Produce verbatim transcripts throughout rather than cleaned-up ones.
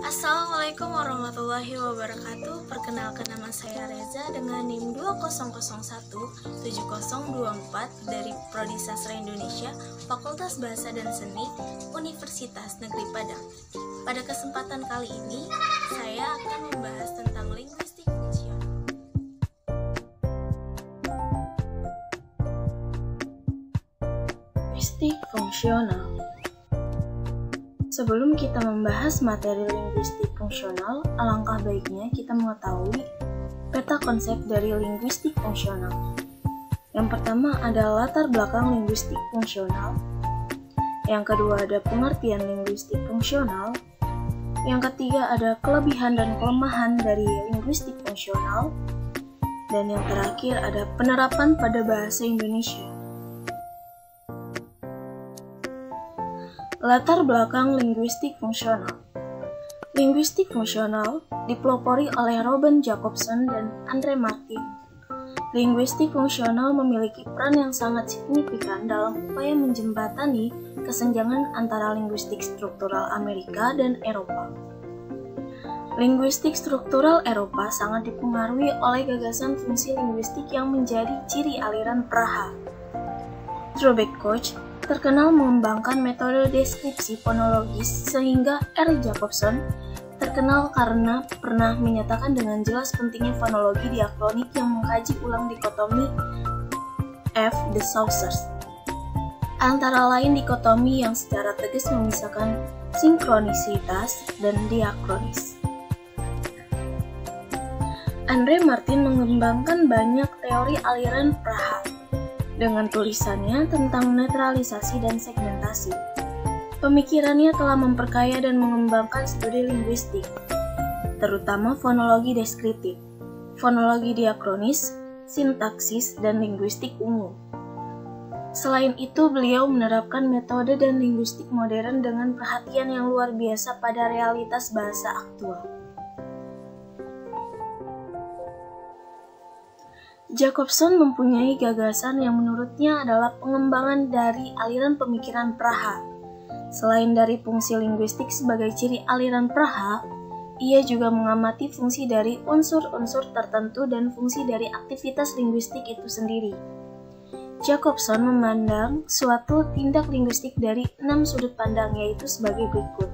Assalamualaikum warahmatullahi wabarakatuh. Perkenalkan, nama saya Reza dengan NIM dua nol nol satu tujuh nol dua empat dari Prodi Sastra Indonesia, Fakultas Bahasa dan Seni, Universitas Negeri Padang. Pada kesempatan kali ini, saya akan membahas tentang linguistik fungsional. Linguistik fungsional. Sebelum kita membahas materi linguistik fungsional, alangkah baiknya kita mengetahui peta konsep dari linguistik fungsional. Yang pertama ada latar belakang linguistik fungsional. Yang kedua ada pengertian linguistik fungsional. Yang ketiga ada kelebihan dan kelemahan dari linguistik fungsional. Dan yang terakhir ada penerapan pada bahasa Indonesia. Latar belakang linguistik fungsional. Linguistik fungsional dipelopori oleh Robin Jacobson dan Andre Martin. Linguistik fungsional memiliki peran yang sangat signifikan dalam upaya menjembatani kesenjangan antara linguistik struktural Amerika dan Eropa. Linguistik struktural Eropa sangat dipengaruhi oleh gagasan fungsi linguistik yang menjadi ciri aliran Praha. Drobet-Koch terkenal mengembangkan metode deskripsi fonologis, sehingga R. Jacobson terkenal karena pernah menyatakan dengan jelas pentingnya fonologi diakronik yang mengkaji ulang dikotomi F. de Saussur's. Antara lain dikotomi yang secara tegas memisahkan sinkronisitas dan diakronis. Andre Martin mengembangkan banyak teori aliran Praha dengan tulisannya tentang netralisasi dan segmentasi. Pemikirannya telah memperkaya dan mengembangkan studi linguistik, terutama fonologi deskriptif, fonologi diakronis, sintaksis, dan linguistik umum. Selain itu, beliau menerapkan metode dan linguistik modern dengan perhatian yang luar biasa pada realitas bahasa aktual. Jacobson mempunyai gagasan yang menurutnya adalah pengembangan dari aliran pemikiran Praha. Selain dari fungsi linguistik sebagai ciri aliran Praha, ia juga mengamati fungsi dari unsur-unsur tertentu dan fungsi dari aktivitas linguistik itu sendiri. Jacobson memandang suatu tindak linguistik dari enam sudut pandang, yaitu sebagai berikut.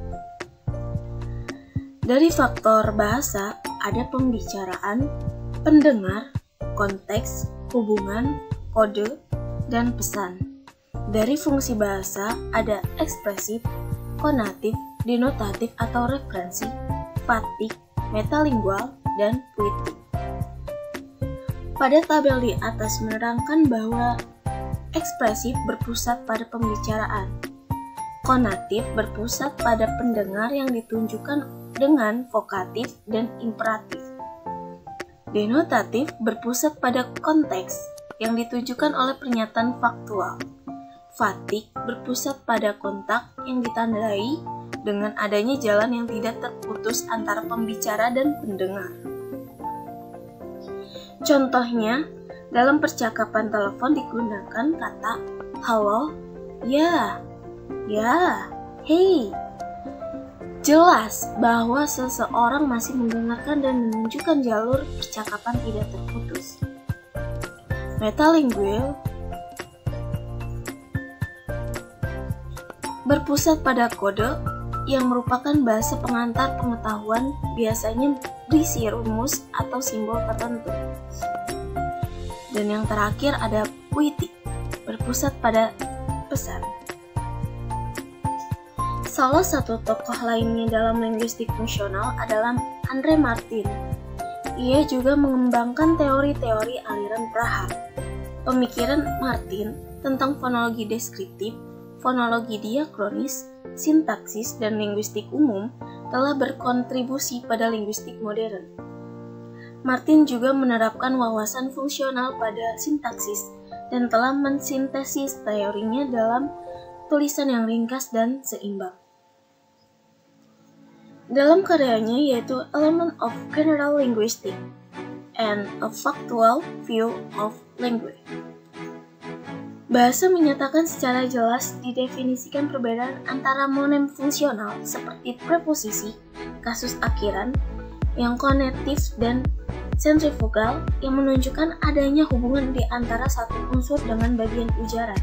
Dari faktor bahasa, ada pembicaraan, pendengar, konteks, hubungan, kode, dan pesan. Dari fungsi bahasa ada ekspresif, konatif, denotatif atau referensi, fatik, metalingual, dan puitik. Pada tabel di atas menerangkan bahwa ekspresif berpusat pada pembicaraan, konatif berpusat pada pendengar yang ditunjukkan dengan vokatif dan imperatif. Denotatif berpusat pada konteks yang ditujukan oleh pernyataan faktual. Fatik berpusat pada kontak yang ditandai dengan adanya jalan yang tidak terputus antara pembicara dan pendengar. Contohnya, dalam percakapan telepon digunakan kata halo, ya, ya, hey. Jelas bahwa seseorang masih mendengarkan dan menunjukkan jalur percakapan tidak terputus. Metalingual berpusat pada kode yang merupakan bahasa pengantar pengetahuan, biasanya berisi rumus atau simbol tertentu. Dan yang terakhir ada puitik, berpusat pada pesan. Salah satu tokoh lainnya dalam linguistik fungsional adalah Andre Martin. Ia juga mengembangkan teori-teori aliran Praha. Pemikiran Martin tentang fonologi deskriptif, fonologi diakronis, sintaksis, dan linguistik umum telah berkontribusi pada linguistik modern. Martin juga menerapkan wawasan fungsional pada sintaksis dan telah mensintesis teorinya dalam tulisan yang ringkas dan seimbang. Dalam karyanya yaitu Element of General Linguistics and a Factual View of Language, bahasa menyatakan secara jelas didefinisikan perbedaan antara monem fungsional seperti preposisi kasus akhiran yang konetif dan sentrifugal yang menunjukkan adanya hubungan di antara satu unsur dengan bagian ujaran.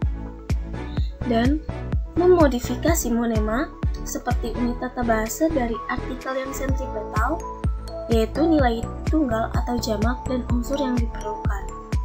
Dan memodifikasi monema seperti unit tata bahasa dari artikel yang sentripetal, yaitu nilai tunggal atau jamak dan unsur yang diperlukan.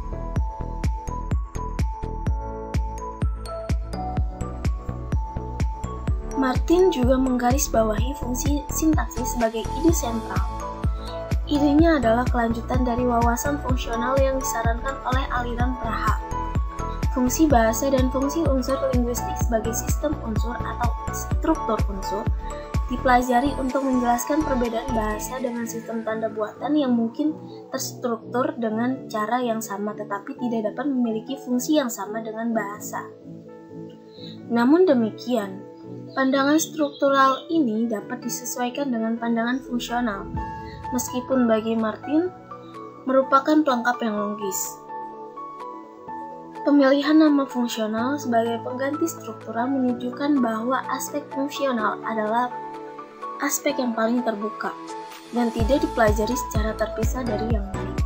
Martin juga menggarisbawahi fungsi sintaksis sebagai ide sentral. Idenya adalah kelanjutan dari wawasan fungsional yang disarankan oleh aliran Praha. Fungsi bahasa dan fungsi unsur linguistik sebagai sistem unsur atau struktur unsur dipelajari untuk menjelaskan perbedaan bahasa dengan sistem tanda buatan yang mungkin terstruktur dengan cara yang sama tetapi tidak dapat memiliki fungsi yang sama dengan bahasa. Namun demikian, pandangan struktural ini dapat disesuaikan dengan pandangan fungsional, meskipun bagi Martin merupakan pelengkap yang logis. Pemilihan nama fungsional sebagai pengganti struktural menunjukkan bahwa aspek fungsional adalah aspek yang paling terbuka dan tidak dipelajari secara terpisah dari yang lain.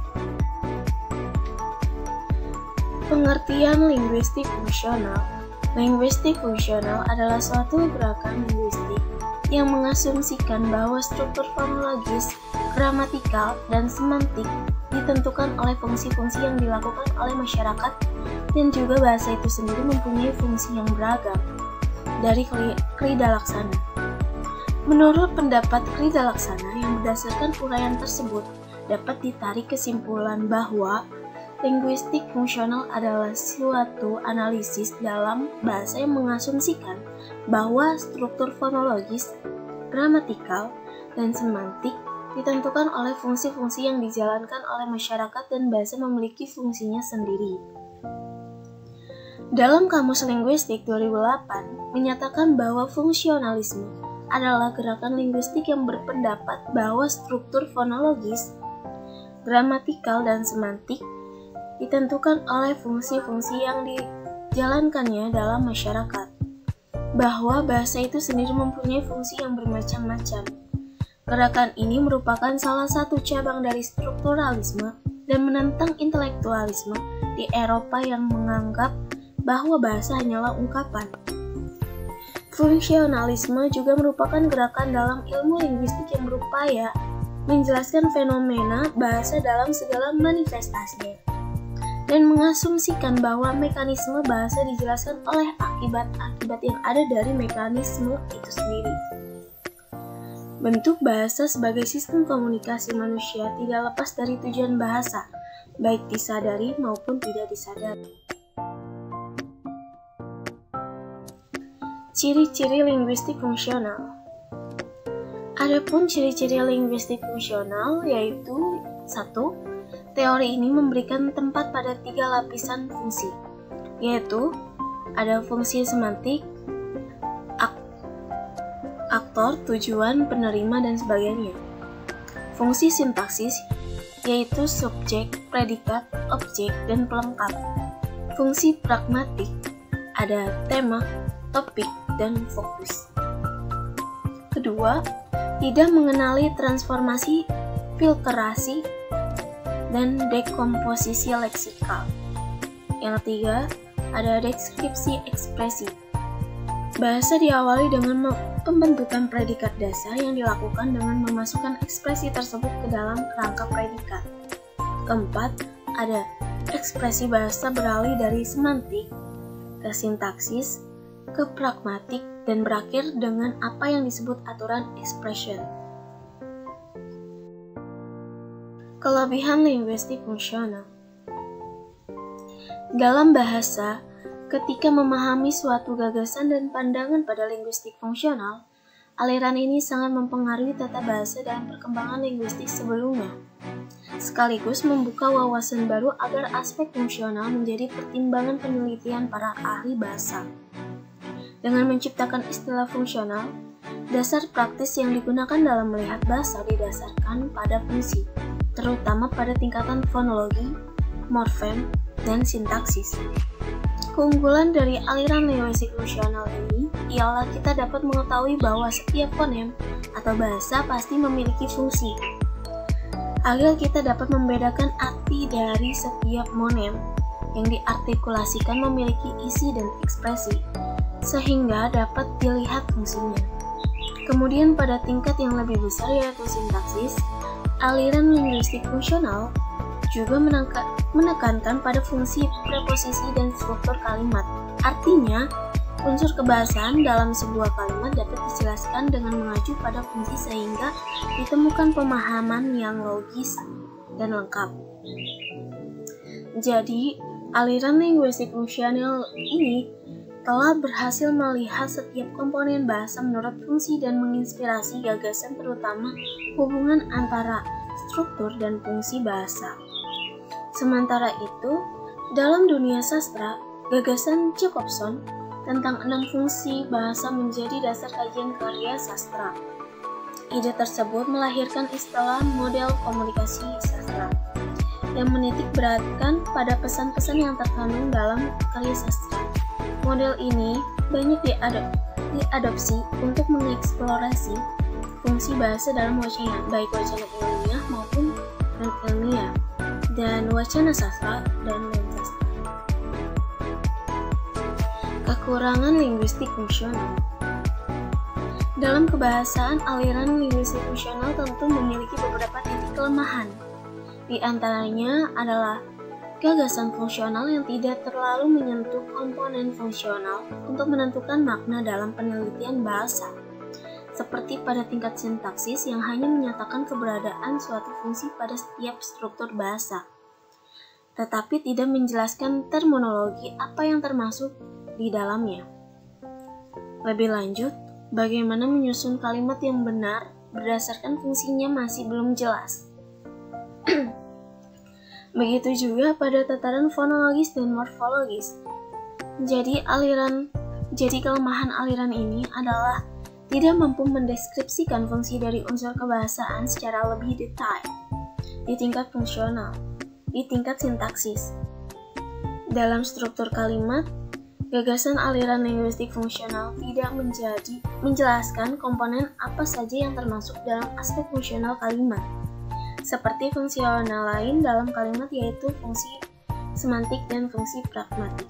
Pengertian linguistik fungsional. Linguistik fungsional adalah suatu gerakan linguistik yang mengasumsikan bahwa struktur fonologis, gramatikal, dan semantik ditentukan oleh fungsi-fungsi yang dilakukan oleh masyarakat dan juga bahasa itu sendiri mempunyai fungsi yang beragam dari Krida Laksana. Menurut pendapat Krida Laksana yang berdasarkan uraian tersebut, dapat ditarik kesimpulan bahwa linguistik fungsional adalah suatu analisis dalam bahasa yang mengasumsikan bahwa struktur fonologis, gramatikal, dan semantik ditentukan oleh fungsi-fungsi yang dijalankan oleh masyarakat dan bahasa memiliki fungsinya sendiri. Dalam Kamus Linguistik dua ribu delapan menyatakan bahwa fungsionalisme adalah gerakan linguistik yang berpendapat bahwa struktur fonologis, gramatikal, dan semantik ditentukan oleh fungsi-fungsi yang dijalankannya dalam masyarakat, bahwa bahasa itu sendiri mempunyai fungsi yang bermacam-macam. Gerakan ini merupakan salah satu cabang dari strukturalisme dan menentang intelektualisme di Eropa yang menganggap bahwa bahasa hanyalah ungkapan. Fungsionalisme juga merupakan gerakan dalam ilmu linguistik yang berupaya menjelaskan fenomena bahasa dalam segala manifestasinya dan mengasumsikan bahwa mekanisme bahasa dijelaskan oleh akibat-akibat yang ada dari mekanisme itu sendiri. Bentuk bahasa sebagai sistem komunikasi manusia tidak lepas dari tujuan bahasa, baik disadari maupun tidak disadari. Ciri-ciri linguistik fungsional. Adapun ciri-ciri linguistik fungsional yaitu satu. Teori ini memberikan tempat pada tiga lapisan fungsi, yaitu ada fungsi semantik, ak- aktor, tujuan, penerima, dan sebagainya. Fungsi sintaksis, yaitu subjek, predikat, objek, dan pelengkap. Fungsi pragmatik, ada tema, topik, dan fokus. Kedua, tidak mengenali transformasi, filterasi, dan dekomposisi leksikal. Yang ketiga, ada deskripsi ekspresi. Bahasa diawali dengan pembentukan predikat dasar yang dilakukan dengan memasukkan ekspresi tersebut ke dalam kerangka predikat. Keempat, ada ekspresi bahasa beralih dari semantik ke sintaksis, ke pragmatik, dan berakhir dengan apa yang disebut aturan expression. Kelebihan linguistik fungsional. Dalam bahasa, ketika memahami suatu gagasan dan pandangan pada linguistik fungsional, aliran ini sangat mempengaruhi tata bahasa dan perkembangan linguistik sebelumnya, sekaligus membuka wawasan baru agar aspek fungsional menjadi pertimbangan penelitian para ahli bahasa. Dengan menciptakan istilah fungsional, dasar praktis yang digunakan dalam melihat bahasa didasarkan pada fungsi, terutama pada tingkatan fonologi, morfem, dan sintaksis. Keunggulan dari aliran linguistik fungsional ini ialah kita dapat mengetahui bahwa setiap fonem atau bahasa pasti memiliki fungsi. Agar kita dapat membedakan arti dari setiap monem yang diartikulasikan memiliki isi dan ekspresi, sehingga dapat dilihat fungsinya. Kemudian pada tingkat yang lebih besar yaitu sintaksis, aliran linguistik fungsional juga menekankan pada fungsi preposisi dan struktur kalimat. Artinya, unsur kebahasaan dalam sebuah kalimat dapat dijelaskan dengan mengacu pada fungsi sehingga ditemukan pemahaman yang logis dan lengkap. Jadi, aliran linguistik fungsional ini telah berhasil melihat setiap komponen bahasa menurut fungsi dan menginspirasi gagasan terutama hubungan antara struktur dan fungsi bahasa. Sementara itu, dalam dunia sastra, gagasan Jacobson tentang enam fungsi bahasa menjadi dasar kajian karya sastra. Ide tersebut melahirkan istilah model komunikasi sastra yang menitik beratkan pada pesan-pesan yang terkandung dalam karya sastra. Model ini banyak diadop diadopsi untuk mengeksplorasi fungsi bahasa dalam wacana, baik wacana ilmiah maupun non-ilmiah, dan wacana sastra dan non-sastra. Kekurangan linguistik fungsional. Dalam kebahasaan, aliran linguistik fungsional tentu memiliki beberapa titik kelemahan. Di antaranya adalah gagasan fungsional yang tidak terlalu menyentuh komponen fungsional untuk menentukan makna dalam penelitian bahasa, seperti pada tingkat sintaksis yang hanya menyatakan keberadaan suatu fungsi pada setiap struktur bahasa, tetapi tidak menjelaskan terminologi apa yang termasuk di dalamnya. Lebih lanjut, bagaimana menyusun kalimat yang benar berdasarkan fungsinya masih belum jelas. Begitu juga pada tataran fonologis dan morfologis. Jadi aliran, jadi kelemahan aliran ini adalah tidak mampu mendeskripsikan fungsi dari unsur kebahasaan secara lebih detail di tingkat fungsional, di tingkat sintaksis. Dalam struktur kalimat, gagasan aliran linguistik fungsional tidak menjadi menjelaskan komponen apa saja yang termasuk dalam aspek fungsional kalimat, seperti fungsional lain dalam kalimat yaitu fungsi semantik dan fungsi pragmatik.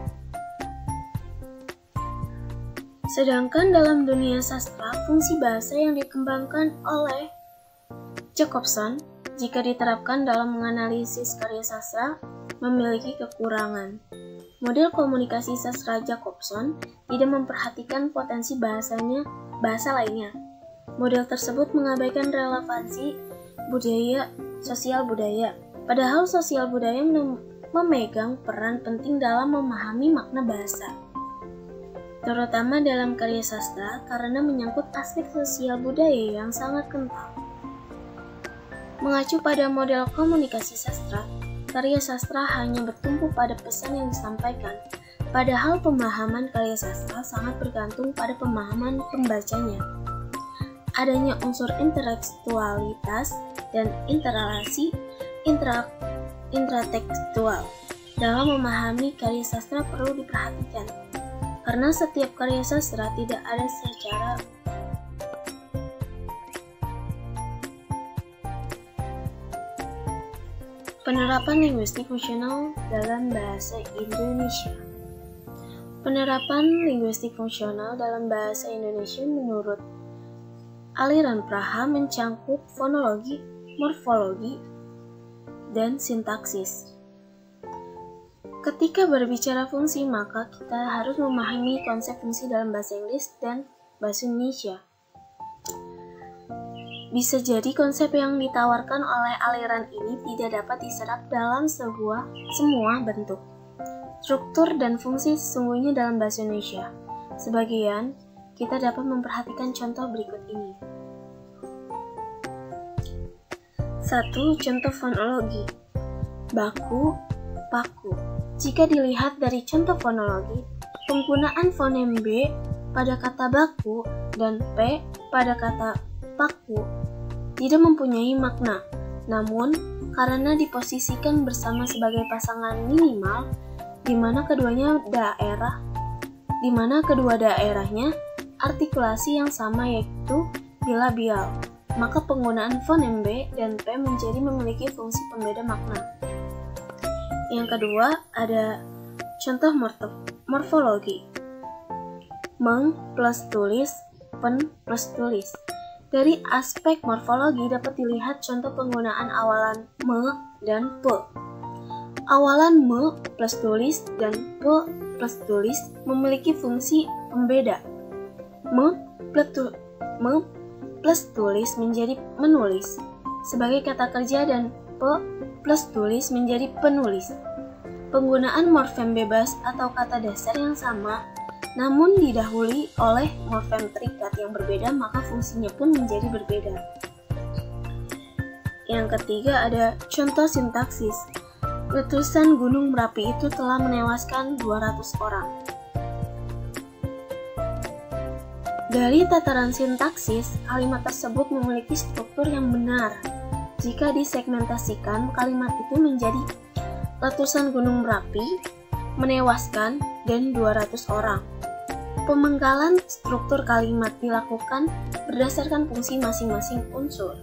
Sedangkan dalam dunia sastra, fungsi bahasa yang dikembangkan oleh Jacobson jika diterapkan dalam menganalisis karya sastra memiliki kekurangan. Model komunikasi sastra Jacobson tidak memperhatikan potensi bahasanya bahasa lainnya. Model tersebut mengabaikan relevansi budaya, sosial budaya. Padahal sosial budaya memegang peran penting dalam memahami makna bahasa, terutama dalam karya sastra karena menyangkut aspek sosial budaya yang sangat kental. Mengacu pada model komunikasi sastra, karya sastra hanya bertumpu pada pesan yang disampaikan, padahal pemahaman karya sastra sangat bergantung pada pemahaman pembacanya. Adanya unsur intertekstualitas dan interrelasi intra, intratekstual dalam memahami karya sastra perlu diperhatikan, karena setiap karya sastra tidak ada secara penerapan linguistik fungsional dalam bahasa Indonesia. Penerapan linguistik fungsional dalam bahasa Indonesia menurut aliran Praha mencangkup fonologi, morfologi, dan sintaksis. Ketika berbicara fungsi, maka kita harus memahami konsep fungsi dalam bahasa Inggris dan bahasa Indonesia. Bisa jadi konsep yang ditawarkan oleh aliran ini tidak dapat diserap dalam sebuah semua bentuk, struktur, dan fungsi sesungguhnya dalam bahasa Indonesia. Sebagian kita dapat memperhatikan contoh berikut ini. Satu. Contoh fonologi. Baku, paku. Jika dilihat dari contoh fonologi, penggunaan fonem B pada kata baku dan P pada kata paku tidak mempunyai makna. Namun, karena diposisikan bersama sebagai pasangan minimal, di mana keduanya daerah di mana kedua daerahnya artikulasi yang sama yaitu bilabial, maka penggunaan fonem B dan P menjadi memiliki fungsi pembeda makna. Yang kedua ada contoh morfologi. Meng plus tulis, pen plus tulis. Dari aspek morfologi dapat dilihat contoh penggunaan awalan me dan pe. Awalan me plus tulis dan pe plus tulis memiliki fungsi pembeda. Me plus, tu, me plus tulis menjadi menulis sebagai kata kerja dan pe plus tulis menjadi penulis. Penggunaan morfem bebas atau kata dasar yang sama namun didahului oleh morfem terikat yang berbeda, maka fungsinya pun menjadi berbeda. Yang ketiga ada contoh sintaksis. Letusan Gunung Merapi itu telah menewaskan dua ratus orang. Dari tataran sintaksis, kalimat tersebut memiliki struktur yang benar. Jika disegmentasikan, kalimat itu menjadi letusan Gunung Merapi menewaskan dan dua ratus orang. Pemenggalan struktur kalimat dilakukan berdasarkan fungsi masing-masing unsur.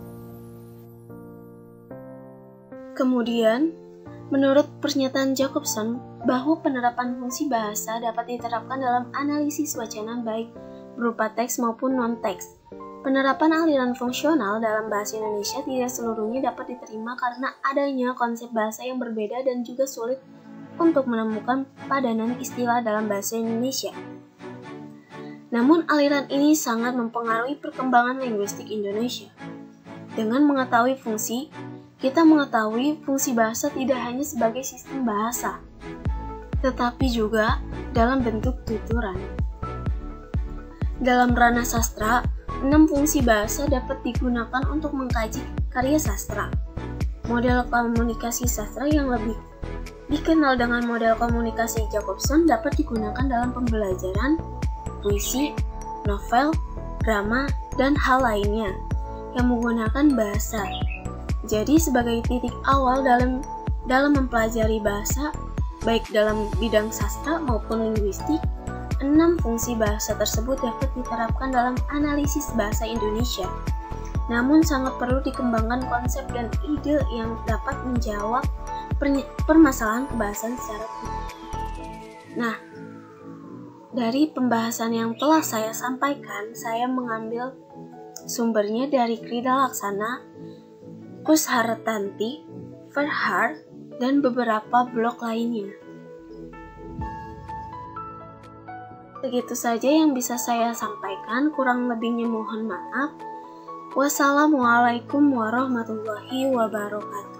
Kemudian, menurut pernyataan Jacobson bahwa penerapan fungsi bahasa dapat diterapkan dalam analisis wacana baik berupa teks maupun non-teks. Penerapan aliran fungsional dalam bahasa Indonesia tidak seluruhnya dapat diterima karena adanya konsep bahasa yang berbeda dan juga sulit untuk menemukan padanan istilah dalam bahasa Indonesia. Namun aliran ini sangat mempengaruhi perkembangan linguistik Indonesia. Dengan mengetahui fungsi, kita mengetahui fungsi bahasa tidak hanya sebagai sistem bahasa, tetapi juga dalam bentuk tuturan. Dalam ranah sastra, enam fungsi bahasa dapat digunakan untuk mengkaji karya sastra. Model komunikasi sastra yang lebih dikenal dengan model komunikasi Jacobson dapat digunakan dalam pembelajaran puisi, novel, drama, dan hal lainnya yang menggunakan bahasa. Jadi sebagai titik awal dalam dalam mempelajari bahasa, baik dalam bidang sastra maupun linguistik, enam fungsi bahasa tersebut dapat diterapkan dalam analisis bahasa Indonesia. Namun sangat perlu dikembangkan konsep dan ide yang dapat menjawab permasalahan kebahasan secara utuh. Nah, dari pembahasan yang telah saya sampaikan, saya mengambil sumbernya dari Krida Laksana, Kushartanti, Verhard, dan beberapa blog lainnya. Begitu saja yang bisa saya sampaikan, kurang lebihnya mohon maaf. Wassalamualaikum warahmatullahi wabarakatuh.